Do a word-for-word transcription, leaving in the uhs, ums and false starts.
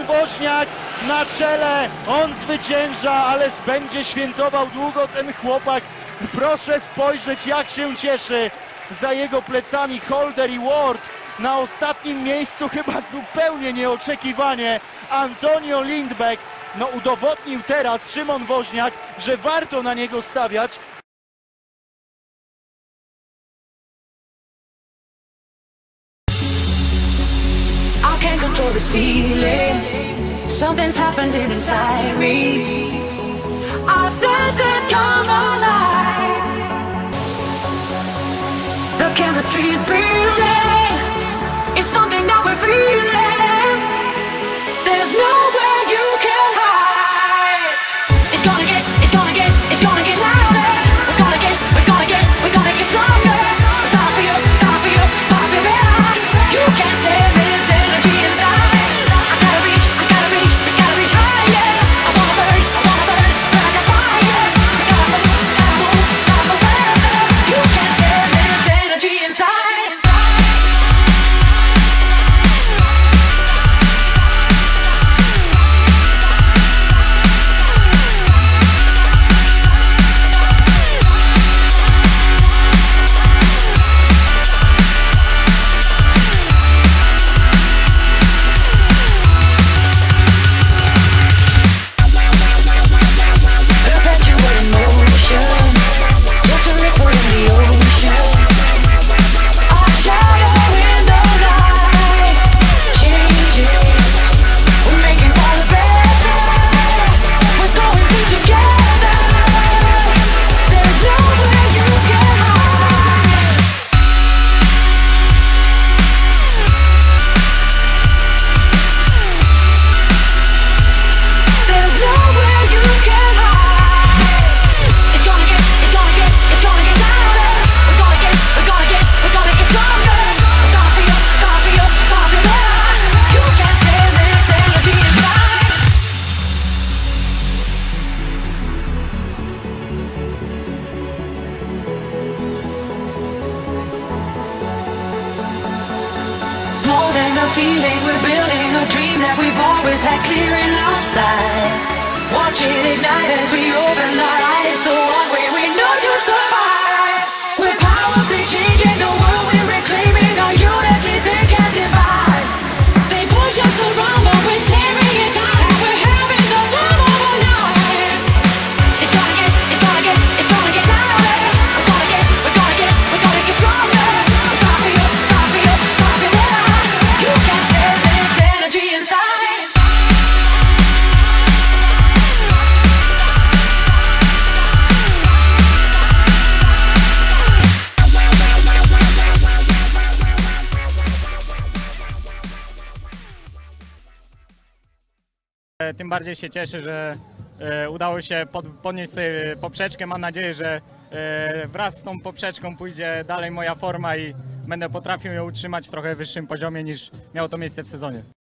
Woźniak na czele, on zwycięża, ależ będzie świętował długo ten chłopak. Proszę spojrzeć, jak się cieszy. Za jego plecami Holder i Ward. Na ostatnim miejscu chyba zupełnie nieoczekiwanie Antonio Lindbeck. No udowodnił teraz Szymon Woźniak, że warto na niego stawiać. I can't control this feeling. Something's happening inside me. Our senses come alive. The chemistry is brilliant. It's something that we're feeling. There's nowhere you can hide. It's gonna get, it's gonna get, it's gonna get louder. We're gonna get, we're gonna get, we're gonna get stronger. We're gonna feel, gonna feel, gonna feel better. You can't tell this energy inside. I gotta reach, I gotta reach, we gotta reach higher. I wanna burn, I wanna burn, burn like a fire. We gotta move, gotta move, gotta move faster. You can't tell this energy inside. Feeling we're building a dream that we've always had clear in our sights. Watch it ignite as we open our eyes. The one way we know to survive. We're powerfully changing the world. We're reclaiming our unity. They can't divide. They push us around, but we're tearing it down. We're having the time of our life. It's gonna get, it's gonna get, it's gonna get louder. We're gonna get, we're gonna get, we're gonna get stronger. We're gonna feel, gonna feel, gonna feel better. You can't tell this energy inside. Tym bardziej się cieszę, że e, udało się pod, podnieść sobie poprzeczkę. Mam nadzieję, że e, wraz z tą poprzeczką pójdzie dalej moja forma i będę potrafił ją utrzymać w trochę wyższym poziomie niż miało to miejsce w sezonie.